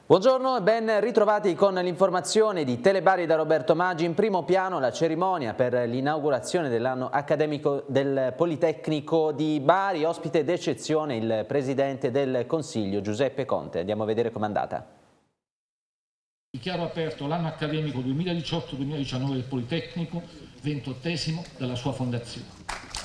Buongiorno e ben ritrovati con l'informazione di Telebari da Roberto Maggi. In primo piano la cerimonia per l'inaugurazione dell'anno accademico del Politecnico di Bari, ospite d'eccezione il Presidente del Consiglio Giuseppe Conte. Andiamo a vedere com'è andata. Dichiaro aperto l'anno accademico 2018-2019 del Politecnico, 28esimo dalla sua fondazione.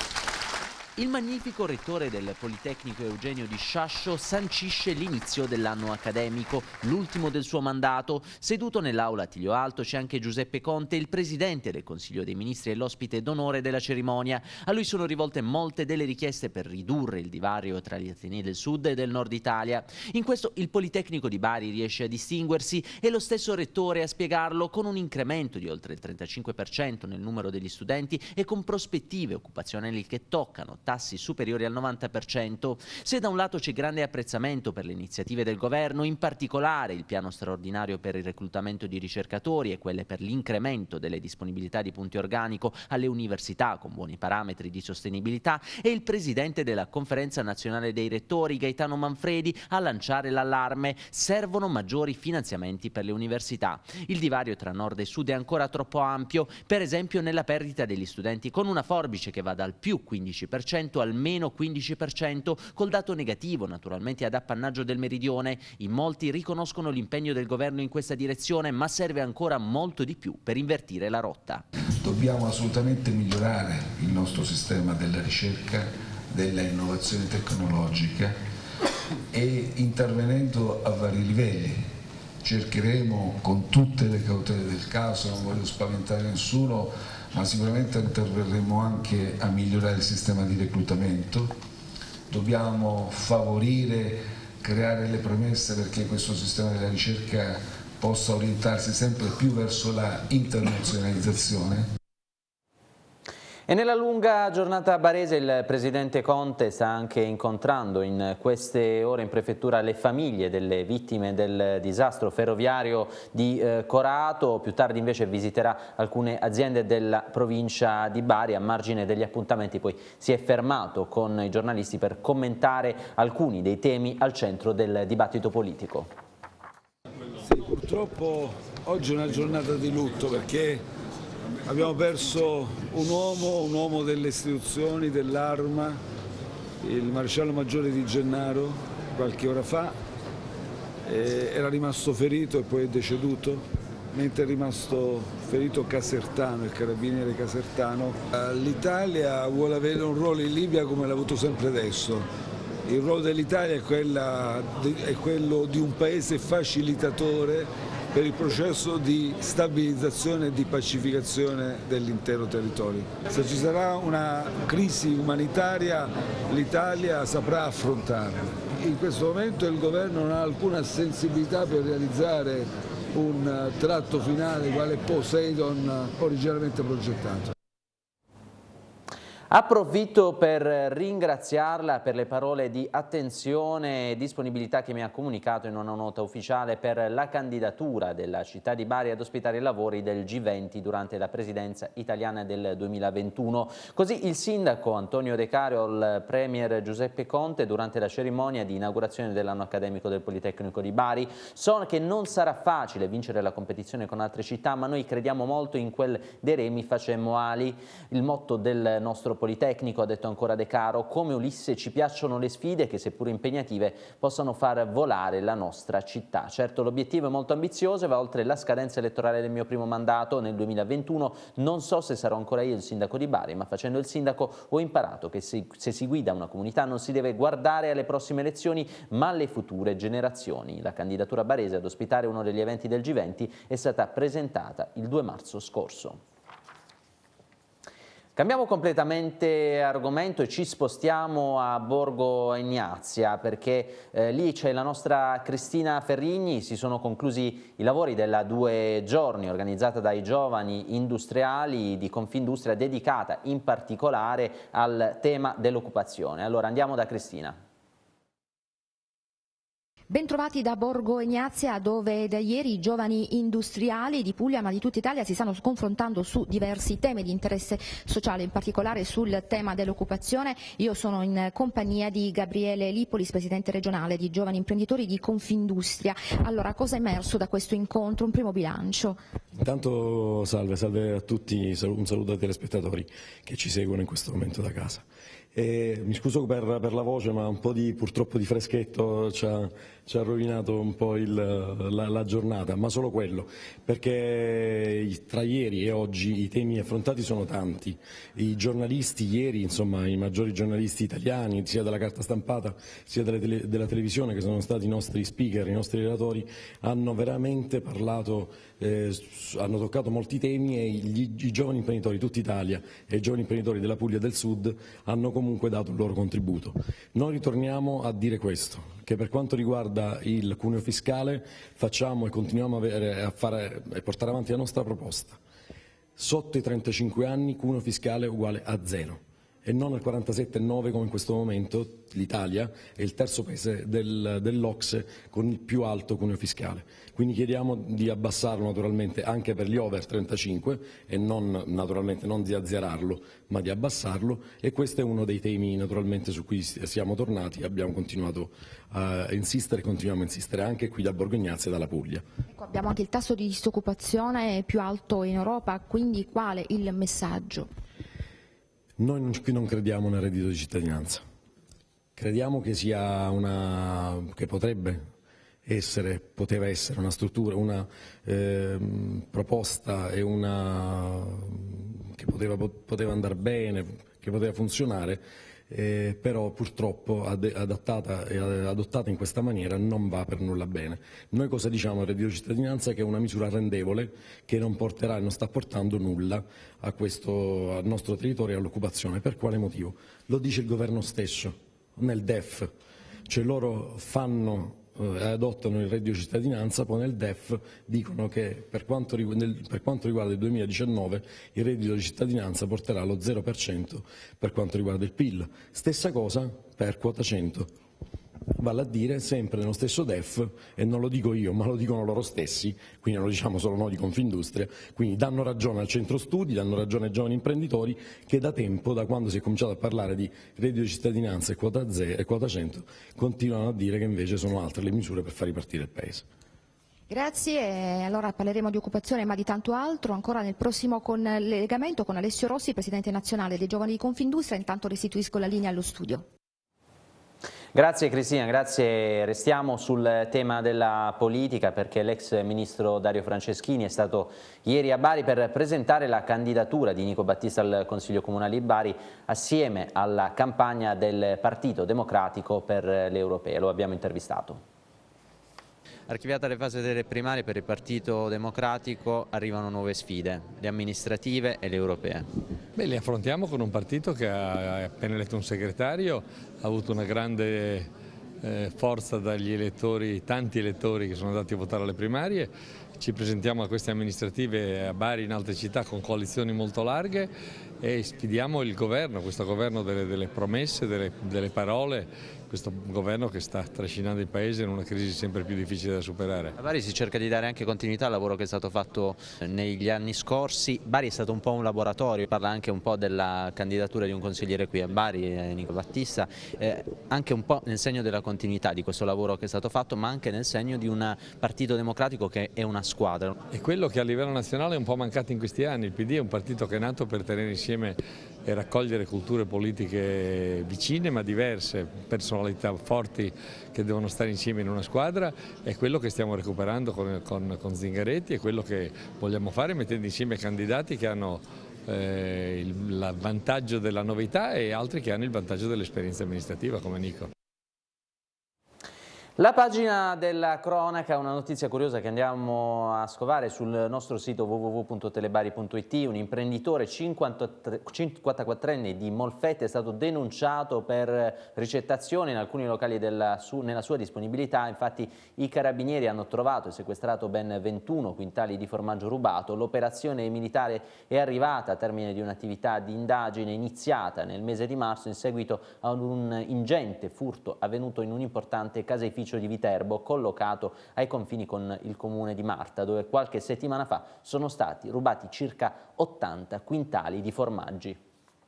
Il magnifico rettore del Politecnico Eugenio Di Sciascio sancisce l'inizio dell'anno accademico, l'ultimo del suo mandato. Seduto nell'aula a Tiglio Alto c'è anche Giuseppe Conte, il Presidente del Consiglio dei Ministri e l'ospite d'onore della cerimonia. A lui sono rivolte molte delle richieste per ridurre il divario tra gli atenei del Sud e del Nord Italia. In questo il Politecnico di Bari riesce a distinguersi e lo stesso rettore a spiegarlo, con un incremento di oltre il 35% nel numero degli studenti e con prospettive occupazionali che toccano tassi superiori al 90%. Se da un lato c'è grande apprezzamento per le iniziative del governo, in particolare il piano straordinario per il reclutamento di ricercatori e quelle per l'incremento delle disponibilità di punti organico alle università con buoni parametri di sostenibilità, e il presidente della Conferenza Nazionale dei Rettori, Gaetano Manfredi, a lanciare l'allarme: servono maggiori finanziamenti per le università. Il divario tra nord e sud è ancora troppo ampio, per esempio nella perdita degli studenti, con una forbice che va dal più 15% al meno 15%, col dato negativo naturalmente ad appannaggio del meridione. In molti riconoscono l'impegno del governo in questa direzione, ma serve ancora molto di più per invertire la rotta. Dobbiamo assolutamente migliorare il nostro sistema della ricerca, della innovazione tecnologica, e intervenendo a vari livelli. Cercheremo, con tutte le cautele del caso, non voglio spaventare nessuno, ma sicuramente interverremo anche a migliorare il sistema di reclutamento. Dobbiamo favorire, creare le premesse perché questo sistema della ricerca possa orientarsi sempre più verso la internazionalizzazione. E nella lunga giornata barese il Presidente Conte sta anche incontrando in queste ore in prefettura le famiglie delle vittime del disastro ferroviario di Corato. Più tardi invece visiterà alcune aziende della provincia di Bari. A margine degli appuntamenti poi si è fermato con i giornalisti per commentare alcuni dei temi al centro del dibattito politico. Sì, purtroppo oggi è una giornata di lutto perché abbiamo perso un uomo delle istituzioni, dell'Arma, il maresciallo maggiore Di Gennaro, qualche ora fa. Era rimasto ferito e poi è deceduto, mentre è rimasto ferito Casertano, il carabiniere Casertano. L'Italia vuole avere un ruolo in Libia come l'ha avuto sempre adesso. Il ruolo dell'Italia è quello di un paese facilitatore per il processo di stabilizzazione e di pacificazione dell'intero territorio. Se ci sarà una crisi umanitaria, l'Italia saprà affrontarla. In questo momento il governo non ha alcuna sensibilità per realizzare un tratto finale quale Poseidon originariamente progettato. Approfitto per ringraziarla per le parole di attenzione e disponibilità che mi ha comunicato in una nota ufficiale per la candidatura della città di Bari ad ospitare i lavori del G20 durante la presidenza italiana del 2021. Così il sindaco Antonio De Cario al premier Giuseppe Conte durante la cerimonia di inaugurazione dell'anno accademico del Politecnico di Bari. So che non sarà facile vincere la competizione con altre città, ma noi crediamo molto in quel de remi facemmo ali, il motto del nostro Politecnico, ha detto ancora De Caro. Come Ulisse ci piacciono le sfide che, seppur impegnative, possano far volare la nostra città. Certo, l'obiettivo è molto ambizioso e va oltre la scadenza elettorale del mio primo mandato nel 2021. Non so se sarò ancora io il sindaco di Bari, ma facendo il sindaco ho imparato che se si guida una comunità non si deve guardare alle prossime elezioni, ma alle future generazioni. La candidatura barese ad ospitare uno degli eventi del G20 è stata presentata il 2 marzo scorso. Cambiamo completamente argomento e ci spostiamo a Borgo Egnazia perché lì c'è la nostra Cristina Ferrigni. Si sono conclusi i lavori della 2 giorni organizzata dai giovani industriali di Confindustria, dedicata in particolare al tema dell'occupazione. Allora andiamo da Cristina. Bentrovati da Borgo Egnazia, dove da ieri i giovani industriali di Puglia ma di tutta Italia si stanno confrontando su diversi temi di interesse sociale, in particolare sul tema dell'occupazione. Io sono in compagnia di Gabriele Lipolis, presidente regionale di Giovani Imprenditori di Confindustria. Allora, cosa è emerso da questo incontro? Un primo bilancio. Intanto salve a tutti, un saluto ai telespettatori che ci seguono in questo momento da casa. Mi scuso per la voce, ma un po' purtroppo di freschetto ci ha rovinato un po' la giornata, ma solo quello, perché tra ieri e oggi i temi affrontati sono tanti. I giornalisti ieri, insomma i maggiori giornalisti italiani, sia della carta stampata sia della televisione, che sono stati i nostri speaker, i nostri relatori, hanno veramente parlato, hanno toccato molti temi, e i giovani imprenditori di tutta Italia e i giovani imprenditori della Puglia e del Sud hanno comunque dato il loro contributo. Noi ritorniamo a dire questo, che per quanto riguarda il cuneo fiscale facciamo e continuiamo a portare avanti la nostra proposta. Sotto i 35 anni cuneo fiscale uguale a 0. E non al 47,9 come in questo momento. L'Italia è il terzo paese dell'OCSE con il più alto cuneo fiscale. Quindi chiediamo di abbassarlo naturalmente anche per gli over 35 e naturalmente non di azzerarlo, ma di abbassarlo, e questo è uno dei temi naturalmente su cui siamo tornati, abbiamo continuato a insistere e continuiamo a insistere anche qui da Borgo Egnazia e dalla Puglia. Ecco, abbiamo anche il tasso di disoccupazione più alto in Europa, quindi quale il messaggio? Noi qui non crediamo nel reddito di cittadinanza, crediamo che che poteva essere una struttura, una proposta e che poteva andare bene, che poteva funzionare, però purtroppo adottata in questa maniera non va per nulla bene. Noi cosa diciamo al reddito di cittadinanza? Che è una misura arrendevole che non porterà e non sta portando nulla al nostro territorio e all'occupazione. Per quale motivo? Lo dice il governo stesso nel DEF, cioè loro adottano il reddito di cittadinanza, poi nel DEF dicono che per quanto riguarda il 2019 il reddito di cittadinanza porterà lo 0% per quanto riguarda il PIL. Stessa cosa per quota 100. Vale a dire sempre nello stesso DEF, e non lo dico io ma lo dicono loro stessi, quindi non lo diciamo solo noi di Confindustria, quindi danno ragione al centro studi, danno ragione ai giovani imprenditori che da tempo, da quando si è cominciato a parlare di reddito di cittadinanza e quota 100, continuano a dire che invece sono altre le misure per far ripartire il Paese. Grazie, allora parleremo di occupazione ma di tanto altro ancora nel prossimo collegamento con Alessio Rossi, presidente nazionale dei giovani di Confindustria. Intanto restituisco la linea allo studio. Grazie Cristina, grazie. Restiamo sul tema della politica, perché l'ex ministro Dario Franceschini è stato ieri a Bari per presentare la candidatura di Nico Battista al Consiglio Comunale di Bari assieme alla campagna del Partito Democratico per le europee. Lo abbiamo intervistato. Archiviata le fasi delle primarie, per il Partito Democratico arrivano nuove sfide, le amministrative e le europee. Beh, le affrontiamo con un partito che ha appena eletto un segretario, ha avuto una grande forza dagli elettori, tanti elettori che sono andati a votare alle primarie. Ci presentiamo a queste amministrative a Bari e in altre città con coalizioni molto larghe e sfidiamo il governo, questo governo delle promesse, delle parole, questo governo che sta trascinando il Paese in una crisi sempre più difficile da superare. A Bari si cerca di dare anche continuità al lavoro che è stato fatto negli anni scorsi. Bari è stato un po' un laboratorio, parla anche un po' della candidatura di un consigliere qui a Bari, Nico Battista, anche un po' nel segno della continuità di questo lavoro che è stato fatto, ma anche nel segno di un Partito Democratico che è una squadra. È quello che a livello nazionale è un po' mancato in questi anni. Il PD è un partito che è nato per tenere insieme e raccogliere culture politiche vicine ma diverse, personalità forti che devono stare insieme in una squadra. È quello che stiamo recuperando con Zingaretti, è quello che vogliamo fare mettendo insieme candidati che hanno il vantaggio della novità e altri che hanno il vantaggio dell'esperienza amministrativa come Nico. La pagina della cronaca, una notizia curiosa che andiamo a scovare sul nostro sito www.telebari.it. Un imprenditore 54enne di Molfetta è stato denunciato per ricettazione in alcuni locali nella sua disponibilità. Infatti i carabinieri hanno trovato e sequestrato ben 21 quintali di formaggio rubato. L'operazione militare è arrivata a termine di un'attività di indagine iniziata nel mese di marzo in seguito a un ingente furto avvenuto in un'importante caseificio opificio di Viterbo, collocato ai confini con il comune di Marta, dove qualche settimana fa sono stati rubati circa 80 quintali di formaggi.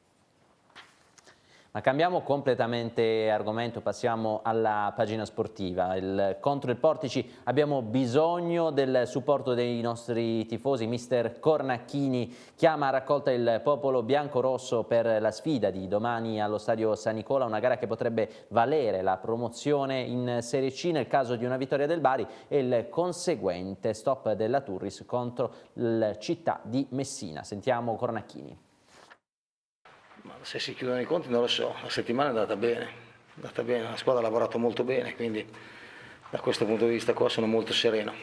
Ma cambiamo completamente argomento, passiamo alla pagina sportiva. Contro il Portici abbiamo bisogno del supporto dei nostri tifosi. Mister Cornacchini chiama a raccolta il popolo bianco-rosso per la sfida di domani allo Stadio San Nicola, una gara che potrebbe valere la promozione in Serie C nel caso di una vittoria del Bari e il conseguente stop della Turris contro il Città di Messina. Sentiamo Cornacchini. Ma se si chiudono i conti non lo so, la settimana è andata bene, la squadra ha lavorato molto bene, quindi da questo punto di vista qua sono molto sereno.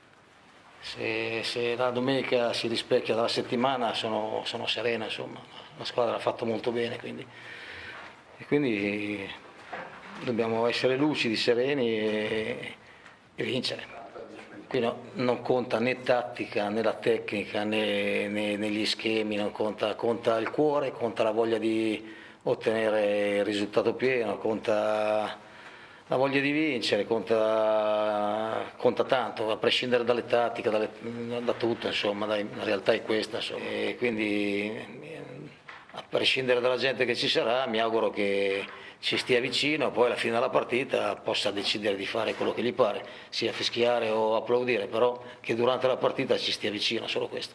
Se la domenica si rispecchia dalla settimana sono sereno, insomma, la squadra ha fatto molto bene, quindi dobbiamo essere lucidi, sereni e vincere. Qui non conta né tattica né la tecnica né negli schemi, non conta il cuore, conta la voglia di ottenere il risultato pieno, conta la voglia di vincere, conta tanto, a prescindere dalle tattiche, da tutto, insomma, la realtà è questa. Insomma. E quindi a prescindere dalla gente che ci sarà, mi auguro che ci stia vicino, poi alla fine della partita possa decidere di fare quello che gli pare, sia fischiare o applaudire, però che durante la partita ci stia vicino, solo questo.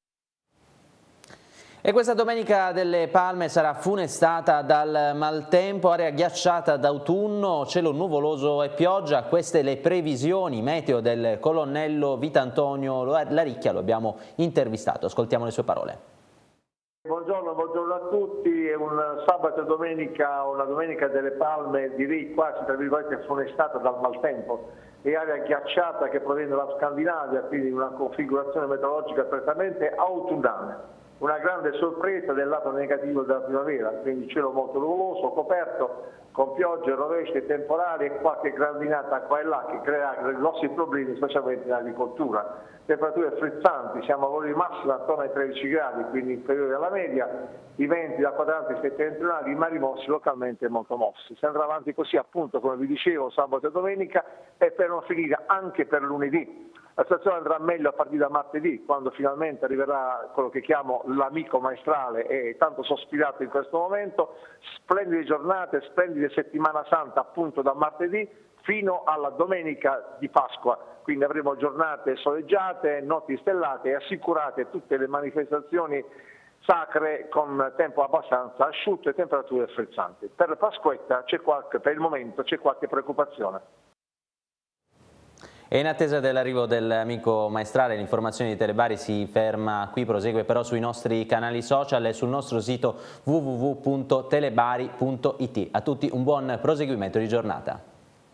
E questa domenica delle Palme sarà funestata dal maltempo, area ghiacciata d'autunno, cielo nuvoloso e pioggia. Queste le previsioni meteo del colonnello Vitantonio Laricchia, lo abbiamo intervistato, ascoltiamo le sue parole. Buongiorno a tutti, è un sabato e domenica, una domenica delle Palme direi quasi tra virgolette funestata dal maltempo, è area ghiacciata che proviene dalla Scandinavia, quindi una configurazione meteorologica prettamente autunnale. Una grande sorpresa del lato negativo della primavera, quindi cielo molto nuvoloso, coperto, con piogge, rovesce, temporali e qualche grandinata qua e là che crea grossi problemi specialmente in agricoltura. Temperature frizzanti, siamo a valori massimi attorno ai 13 gradi, quindi inferiori alla media, i venti da quadranti settentrionali, i mari mossi localmente molto mossi. Si andrà avanti così appunto, come vi dicevo, sabato e domenica e per non finire anche per lunedì. La situazione andrà meglio a partire da martedì, quando finalmente arriverà quello che chiamo l'amico maestrale e tanto sospirato in questo momento. Splendide giornate, splendide settimana santa appunto da martedì fino alla domenica di Pasqua. Quindi avremo giornate soleggiate, notti stellate e assicurate tutte le manifestazioni sacre con tempo abbastanza asciutto e temperature frizzanti. Per la Pasquetta per il momento c'è qualche preoccupazione. E in attesa dell'arrivo dell'amico maestrale, l'informazione di Telebari si ferma qui, prosegue però sui nostri canali social e sul nostro sito www.telebari.it. A tutti un buon proseguimento di giornata.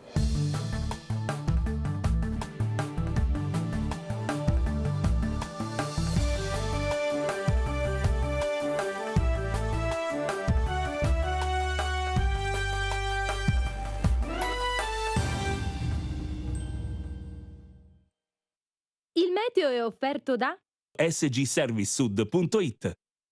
Il meteo è offerto da sgservicesud.it.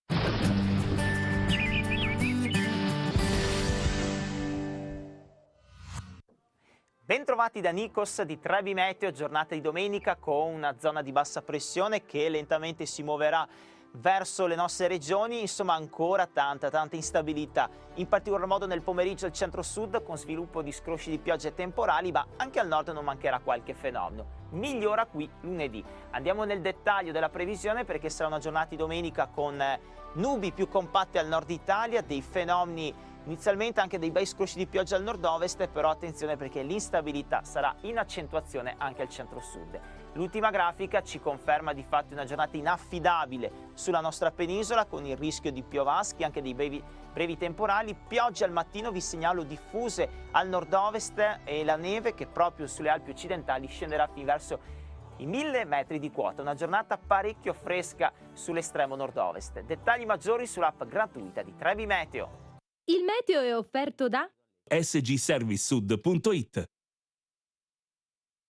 Bentrovati da Nikos di Trebi Meteo, giornata di domenica con una zona di bassa pressione che lentamente si muoverà verso le nostre regioni, insomma ancora tanta instabilità, in particolar modo nel pomeriggio al centro-sud con sviluppo di scrosci di piogge temporali, ma anche al nord non mancherà qualche fenomeno. Migliora qui lunedì. Andiamo nel dettaglio della previsione perché sarà una giornata di domenica con nubi più compatte al nord Italia, dei fenomeni inizialmente anche dei bei scrosci di pioggia al nord-ovest, però attenzione perché l'instabilità sarà in accentuazione anche al centro-sud. L'ultima grafica ci conferma di fatto una giornata inaffidabile sulla nostra penisola con il rischio di piovaschi, anche dei brevi temporali, piogge al mattino vi segnalo diffuse al nord-ovest e la neve che proprio sulle Alpi occidentali scenderà fin verso i 1000 metri di quota, una giornata parecchio fresca sull'estremo nord-ovest. Dettagli maggiori sull'app gratuita di Trebi Meteo. Il meteo è offerto da sgservicesud.it.